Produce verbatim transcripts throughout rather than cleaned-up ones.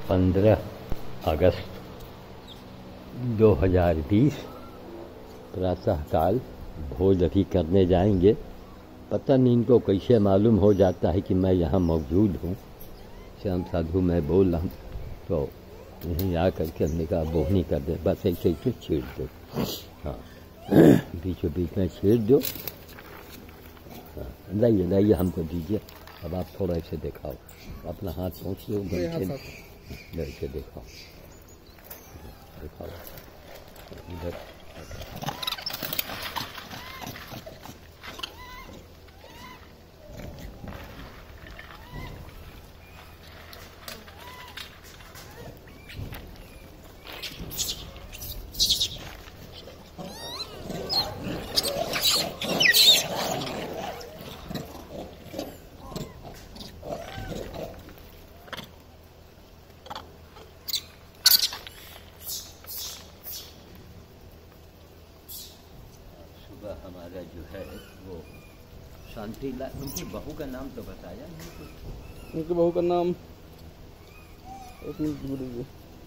पंद्रह अगस्त दो हज़ार बीस प्रातःकाल भोज अभी करने जाएंगे। पता नहीं इनको कैसे मालूम हो जाता है कि मैं यहाँ मौजूद हूँ। श्याम साधु मैं बोल रहा हूँ तो यहीं आ करके हमने कहा बोहनी कर दे, बस ऐसे ऐसे छेड़ दो। हाँ बीचों बीच में छेड़ दो। हाँ लाइए लाइए हमको दीजिए। अब आप थोड़ा ऐसे दिखाओ, अपना हाथ पहुँच लो, ऐसे दिखाओ दिखाओ इधर। हमारा जो है वो शांति लाल, उनकी बहू का नाम तो बताया नहीं। उनकी बहू का नाम एक मिनट बोलिए।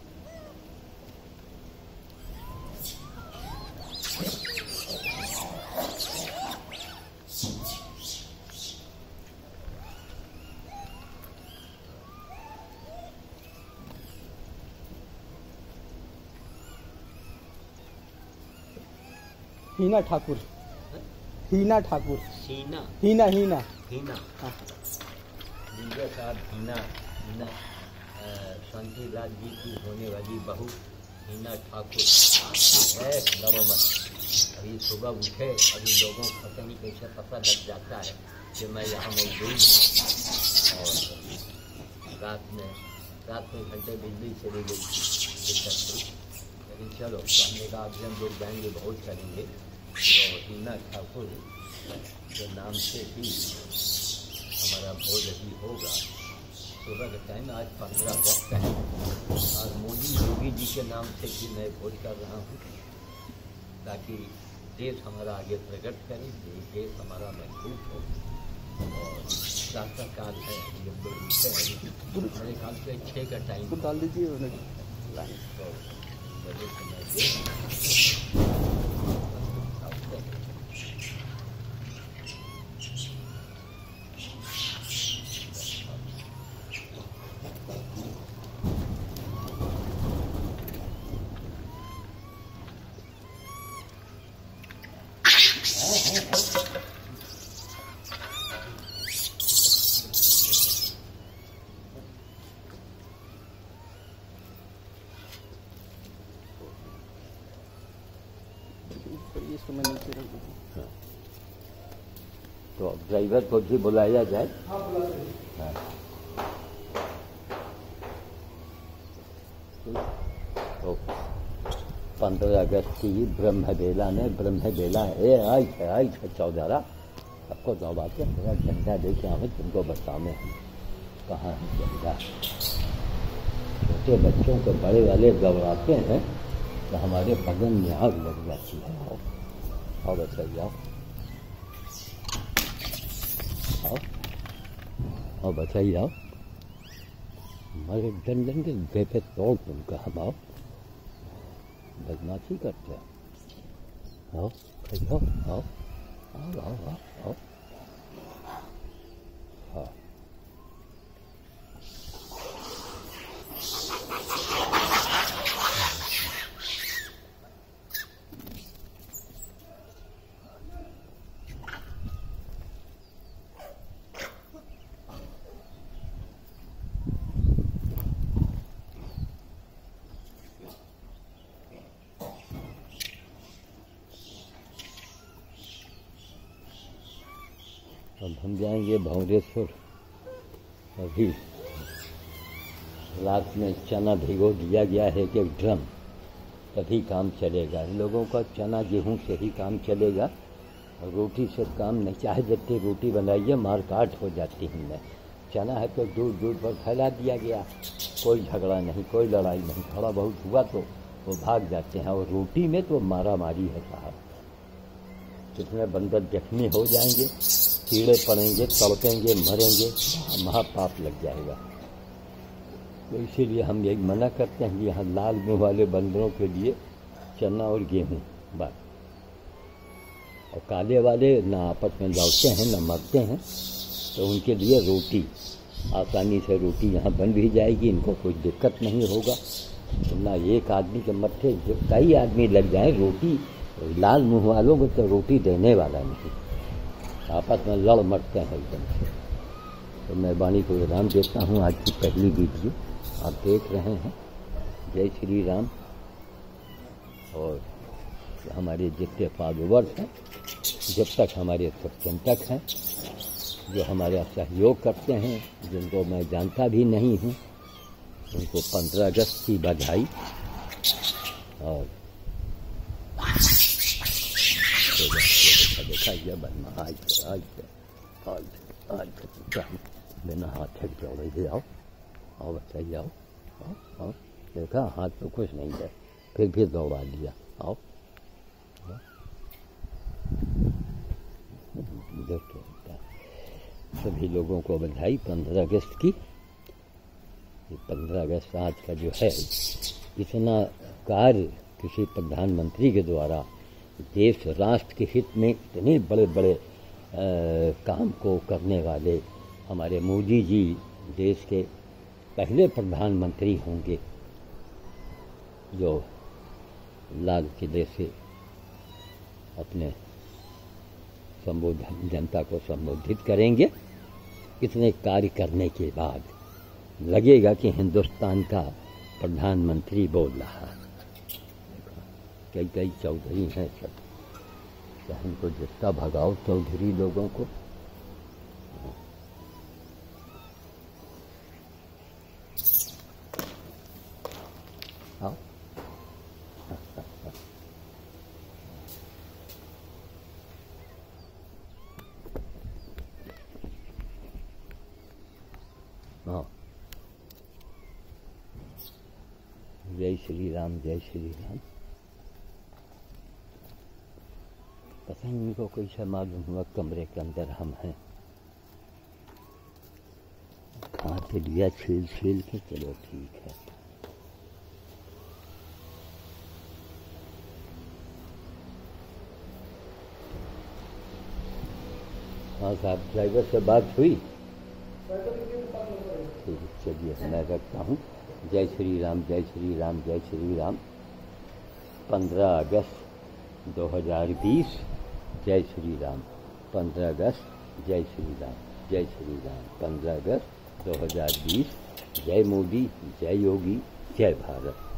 हीना ठाकुर। हीना ठाकुर। हीना हीना हीना हीना हाँ। मीडिया साहब हीना हीना शांति लाल जी की होने वाली बहू हीना ठाकुर है। दबो मत, अभी सुबह उठे, अभी लोगों को पता नहीं कैसे पता लग जाता है कि मैं यहाँ मौजूद हूँ। और रात में रात में घंटे बिजली चली गई दिक्कत हुई, लेकिन चलो हमने कहा अभी हम लोग जाएंगे बहुत करेंगे। तो हीना ठाकुर के नाम से ही हमारा भोज भी होगा। सुबह के टाइम आज पंद्रह अगस्त है और मोदी योगी जी के नाम से भी मैं भोज कर रहा हूँ, ताकि देश हमारा आगे प्रकट करे, देश हमारा मजबूत हो। और प्रातःकाल है, ये लोग उठे मेरे ख्याल से छः का टाइम डाल दीजिए। इसको मैं नीचे रख दूँ। हाँ। तो ड्राइवर को भी बुलाया जाए। हाँ बुला दीजिए। हाँ। तो पंद्रह अगस्त की ब्रह्म बेला में ब्रह्म बेला ए आई है आई है चौधारा सबको दौड़ाते मेरा झंडा लेके आवे, तुमको बताने कहाँ है झंडा। छोटे बच्चों को बड़े वाले दौड़ाते हैं तो हमारे बदन में आग लग जाती है। आओ आओ बच्चा जाओ, आओ आओ बच्चा जाओ, हमारे डंडन के बेपे तोड़ तुमका। हम आओ, बदमाशी करते हैं। आओ आओ आओ आओ आओ आओ आओ हाँ। अब हम जाएंगे भौरेश्वर। अभी रात में चना भिगो दिया गया है कि ड्रम, तभी काम चलेगा। इन लोगों का चना गेहूं से ही काम चलेगा, और रोटी से काम नहीं। चाहे जितनी रोटी बनाइए मार काट हो जाती है। चना है तो दूर दूर पर फैला दिया गया, कोई झगड़ा नहीं, कोई लड़ाई नहीं। थोड़ा बहुत हुआ तो वो भाग जाते हैं, और रोटी में तो मारा मारी है साहब। कितने बंदर जख्मी हो जाएंगे, कीड़े पड़ेंगे, तड़पेंगे, मरेंगे, महापाप लग जाएगा। तो इसीलिए हम यही मना करते हैं कि यहाँ लाल मुँह वाले बंदरों के लिए चना और गेहूँ बस, और काले वाले ना आपस में लड़ते हैं ना मरते हैं, तो उनके लिए रोटी आसानी से रोटी यहाँ बन भी जाएगी, इनको कोई दिक्कत नहीं होगा। तो ना एक आदमी के मत्थे जो कई आदमी लग जाए, रोटी लाल मुँह वालों को तो रोटी देने वाला नहीं, आपस में लड़ मरते हैं एकदम से। तो मैं वाणी को विराम देता हूँ। आज की पहली वीडियो आप देख रहे हैं। जय श्री राम। और हमारे जितने फॉलोवर्स हैं, जब तक हमारे सत्संतक हैं, जो हमारा सहयोग करते हैं, जिनको मैं जानता भी नहीं हूँ, उनको पंद्रह अगस्त की बधाई। और देखा गया बनना आज आज आज आज बिना हाथ छक जोड़े आओ आओ बताइए आओ आओ आओ। देखा हाथ तो कुछ नहीं है, फिर भी दौड़ा दिया। आओ देखो सभी लोगों को बधाई पंद्रह अगस्त की। ये पंद्रह अगस्त आज का जो है, इतना कार्य किसी प्रधानमंत्री के द्वारा देश राष्ट्र के हित में इतने बड़े बड़े आ, काम को करने वाले हमारे मोदी जी देश के पहले प्रधानमंत्री होंगे, जो लाल किले से अपने संबोधन जनता को संबोधित करेंगे। इतने कार्य करने के बाद लगेगा कि हिंदुस्तान का प्रधानमंत्री बोल रहा है। कई कई चौधरी हैं सब, चाहे इनको जितना भगाओ चौधरी लोगों को। आओ हाँ। जय श्री राम, जय श्री राम। पता नहीं इनको कैसे मालूम हुआ कमरे के अंदर हम हैं। खा के लिया छील छील के, चलो ठीक है। हाँ साहब, ड्राइवर से बात हुई? ठीक है, चलिए मैं रखता हूँ। जय श्री राम, जय श्री राम, जय श्री राम। पंद्रह अगस्त दो हज़ार बीस। जय श्री राम। पंद्रह अगस्त जय श्री राम, जय श्री राम। पंद्रह अगस्त दो हज़ार बीस। जय मोदी, जय योगी, जय भारत।